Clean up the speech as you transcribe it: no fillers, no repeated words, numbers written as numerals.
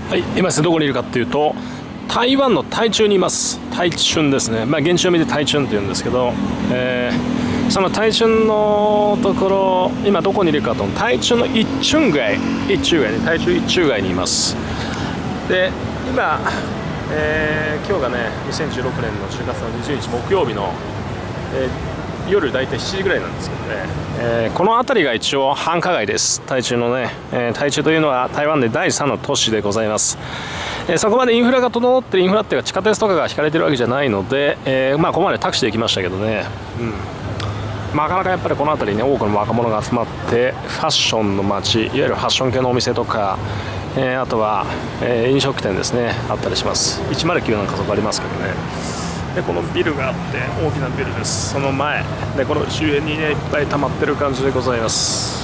はい、今どこにいるかっていうと、台湾の台中にいます。台中ですね。現地読みで台中って言うんですけど、その台中のところ、今どこにいるかと、台中の台中一中街にいます。で、今、今日がね、2016年の10月の20日木曜日の、夜大体7時ぐらいなんですけどね、この辺りが一応繁華街です。台中のね、台中というのは台湾で第3の都市でございます。そこまでインフラが整ってる、インフラっていうか地下鉄とかが引かれてるわけじゃないので、ここまでタクシーで行きましたけどね、なかなかやっぱりこの辺りに、多くの若者が集まってファッションの街、いわゆるファッション系のお店とか、あとは、飲食店ですね、あったりします。109なんかそこありますけどね。でこのビルがあって、大きなビルです。その前でこの周辺にね、いっぱい溜まってる感じでございます。